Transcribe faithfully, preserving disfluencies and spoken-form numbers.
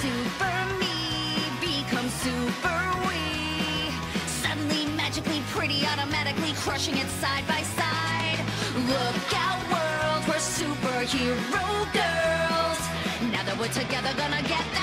super me becomes super we. Suddenly, magically pretty, automatically crushing it side by side. Look out, world, we're superhero girls. Now that we're together, gonna get